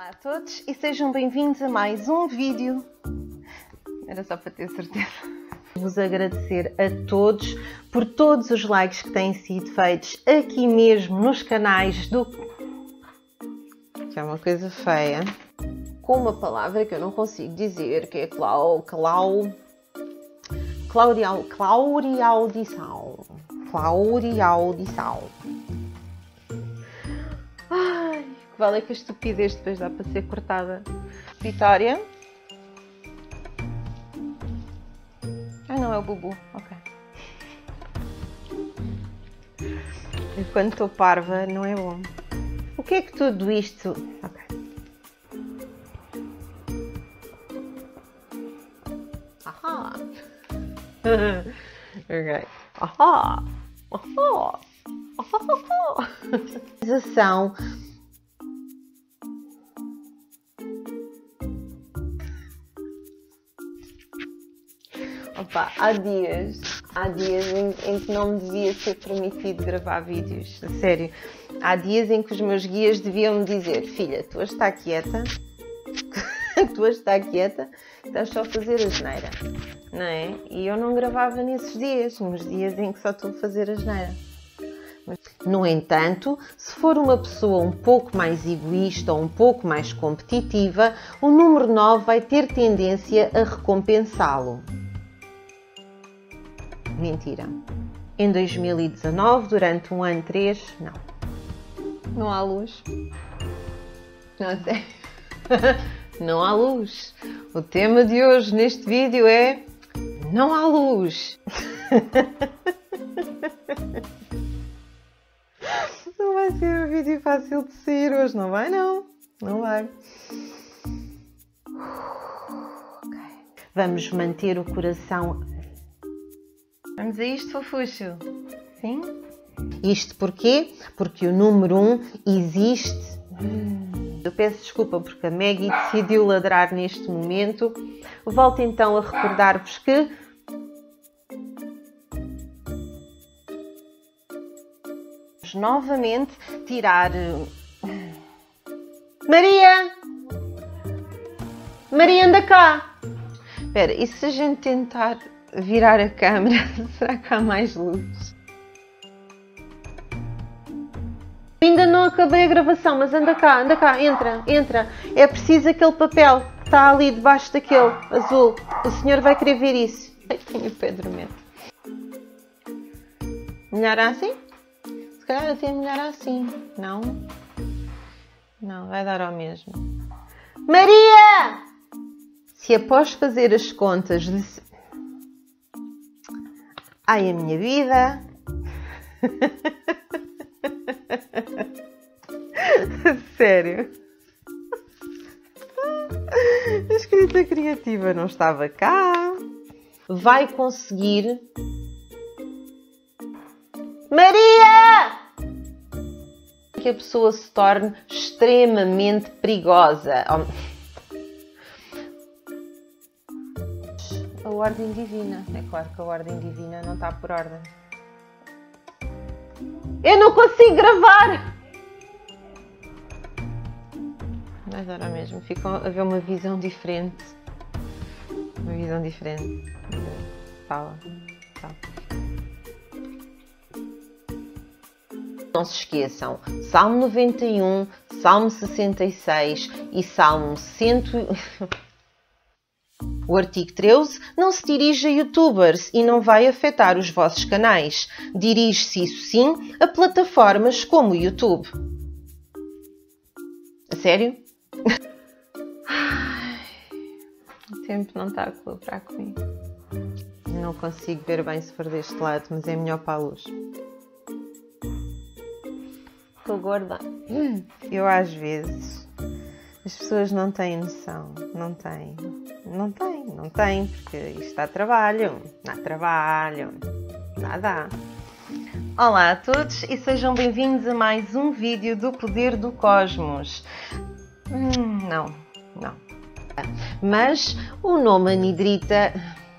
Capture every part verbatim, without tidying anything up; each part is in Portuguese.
Olá a todos e sejam bem-vindos a mais um vídeo. Era só para ter certeza. Vos agradecer a todos por todos os likes que têm sido feitos aqui mesmo nos canais do... que é uma coisa feia. Com uma palavra que eu não consigo dizer, que é Clau... Clau... Claurial... Clauriaudição. Clauriaudição. Ai, que vale é que a estupidez depois dá para ser cortada. Vitória. Ah não, é o Bubu, ok. E quando estou parva não é bom. O que é que tudo isto... Ok. Ahá. Ok. Ahá. Ahá. Organização. Opa, há dias, há dias em, em que não me devia ser permitido gravar vídeos, a sério. Há dias em que os meus guias deviam me dizer: filha, tu hoje está quieta, tu hoje está quieta, estás só a fazer asneira, não é? E eu não gravava nesses dias, nos dias em que só estou a fazer asneira. No entanto, se for uma pessoa um pouco mais egoísta ou um pouco mais competitiva, o número nove vai ter tendência a recompensá-lo. Mentira. Em dois mil e dezanove, durante um ano três, não. Não há luz. Não sei. Não há luz. O tema de hoje neste vídeo é não há luz. Não vai ser um vídeo fácil de sair hoje, não vai não. Não vai. Okay. Vamos manter o coração... Vamos a isto, fofucho? Sim? Isto porquê? Porque o número um existe. Eu peço desculpa porque a Maggie decidiu ladrar neste momento. Volto então a recordar-vos que vamos novamente tirar... Maria! Maria, anda cá! Espera, e se a gente tentar virar a câmera, será que há mais luz? Ainda não acabei a gravação, mas anda cá, anda cá, entra, entra. É preciso aquele papel que está ali debaixo daquele azul. O senhor vai querer ver isso. Ai, tenho o pé dormente. Melhor assim? Se calhar até melhor assim. Não? Não, vai dar ao mesmo. Maria! Se após fazer as contas de... Ai, a minha vida. Sério. A escrita criativa não estava cá. Vai conseguir. Maria! Que a pessoa se torne extremamente perigosa. A ordem divina. É claro que a ordem divina não está por ordem. Eu não consigo gravar! Mas era mesmo. Fica a ver uma visão diferente. Uma visão diferente. Fala. Fala. Não se esqueçam. Salmo noventa e um, Salmo sessenta e seis e Salmo cem... O artigo treze não se dirige a youtubers e não vai afetar os vossos canais. Dirige-se, isso sim, a plataformas como o YouTube. A sério? O tempo não está a colaborar comigo. Não consigo ver bem se for deste lado, mas é melhor para a luz. Estou gorda. Eu às vezes... As pessoas não têm noção. Não têm. Não têm, não têm, porque isto dá trabalho. Dá trabalho. Nada. Olá a todos e sejam bem-vindos a mais um vídeo do Poder do Cosmos. Hum, não, não. Mas o nome anidrita...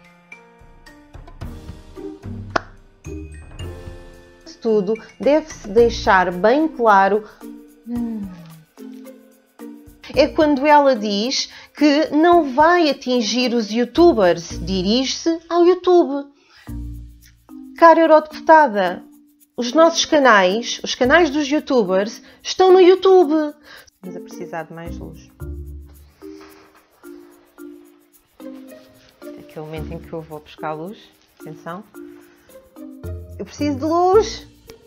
Tudo deve-se deixar bem claro... Hum. é quando ela diz que não vai atingir os youtubers, dirige-se ao YouTube. Cara eurodeputada, os nossos canais, os canais dos youtubers, estão no YouTube. Estamos a precisar de mais luz. Aquele momento em que eu vou buscar luz. Atenção. Eu preciso de luz.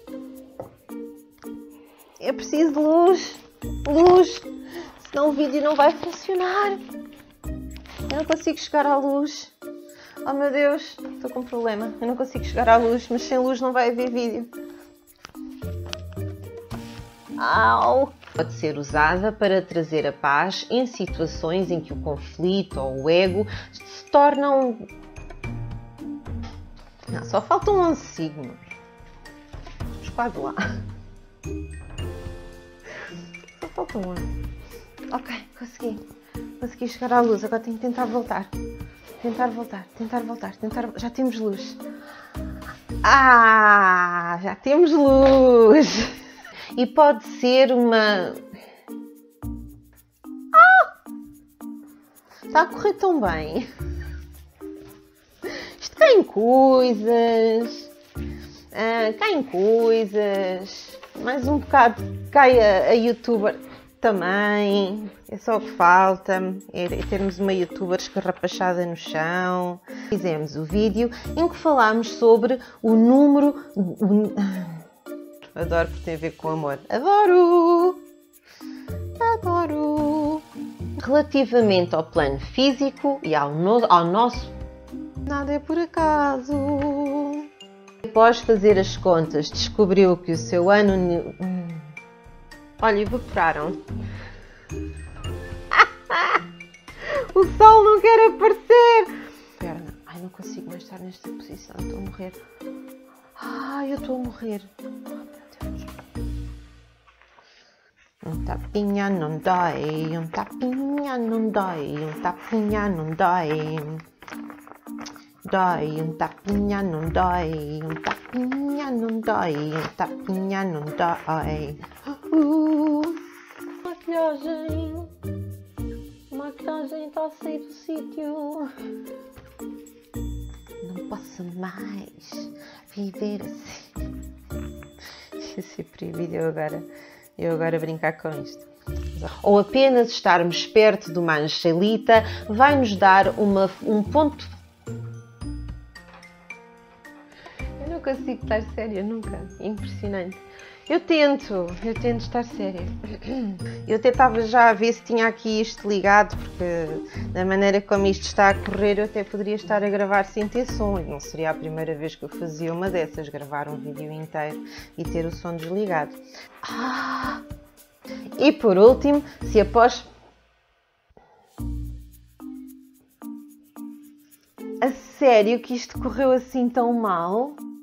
Eu preciso de luz. Luz. Senão o vídeo não vai funcionar. Eu não consigo chegar à luz. Oh meu Deus, estou com um problema. Eu não consigo chegar à luz, mas sem luz não vai haver vídeo. Au! Pode ser usada para trazer a paz em situações em que o conflito ou o ego se tornam... Não, só faltam onze signos. Estamos quase lá. Só faltam onze. Ok, consegui. Consegui chegar à luz. Agora tenho que tentar voltar. Tentar voltar, tentar voltar, tentar... Já temos luz. Ah, já temos luz. E pode ser uma... Ah! Está a correr tão bem. Isto cai em coisas. Ah, cai em coisas. Mais um bocado cai a, a youtuber também. É só o que falta. É termos uma youtuber escarrapachada no chão. Fizemos o vídeo em que falámos sobre o número... O... Adoro porque tem a ver com amor. Adoro! Adoro! Relativamente ao plano físico e ao, no, ao nosso... Nada é por acaso. Após fazer as contas, descobriu que o seu ano... Hum. Olha, evaporaram. O sol não quer aparecer! Perna. Ai, não consigo mais estar nesta posição. Estou a morrer. Ai, eu estou a morrer. Um tapinha não dói, um tapinha não dói, um tapinha não dói. Dói, um tapinha não dói, um tapinha não dói, um tapinha não dói. Uh, maquilhagem, maquilhagem está a sair do sítio. Não posso mais viver assim. Isso é proibido eu agora. Eu agora brincar com isto. Ou apenas estarmos perto de uma angelita vai nos dar uma, um ponto... Eu não consigo estar séria nunca. Impressionante. Eu tento, eu tento estar séria. Eu até estava já a ver se tinha aqui isto ligado, porque da maneira como isto está a correr eu até poderia estar a gravar sem ter som. E não seria a primeira vez que eu fazia uma dessas, gravar um vídeo inteiro e ter o som desligado. Ah! E por último, se após... A sério que isto correu assim tão mal?